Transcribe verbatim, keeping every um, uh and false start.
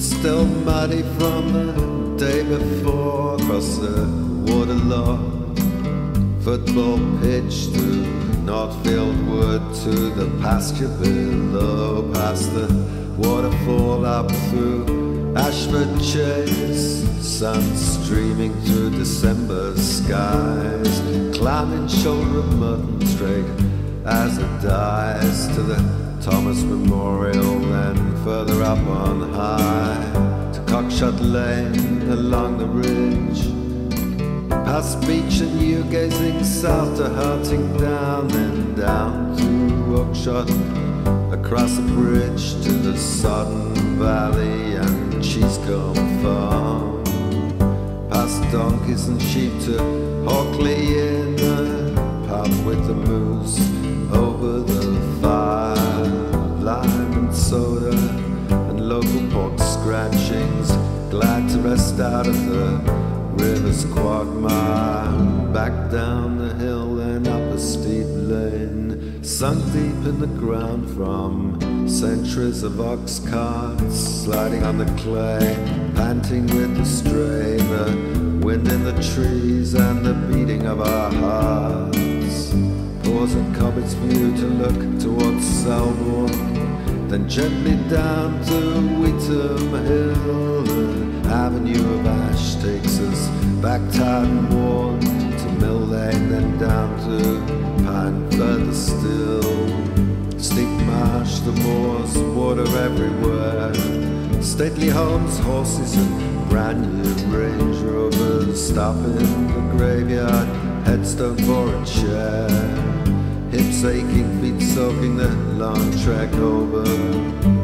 still muddy from the day before. Across the Waterloo football pitch to Northfield Wood, to the pasture below, past the waterfall up through Ashford Chase. Sun streaming through December skies, climbing shoulder of Mutton straight as it dies to the Thomas Memorial, then further up on high to Cockshot Lane along the ridge, past Beach and you gazing south to Hunting Down, then down through Oakshott, across the bridge to the Sodden Valley and Cheesecombe Farm, past donkeys and sheep to Hawkley in the pub with the moose, over the fire, lime and soda and local pork scratchings, glad to rest out of the river's quagmire, back down the hill and up a steep lane, sunk deep in the ground from centuries of ox carts, sliding on the clay, panting with the strain, the wind in the trees and the beating of our hearts. Pause at Cobbett's View to look towards Selborne, then gently down to Weetham Hill. The avenue of ash takes us back tired and worn to Mill Lane, then down to Pine further still. Steep marsh, the moors, water everywhere, stately homes, horses and brand new Range Rovers, stop in the graveyard, headstone for a chair, hips aching, feet soaking the long trek over.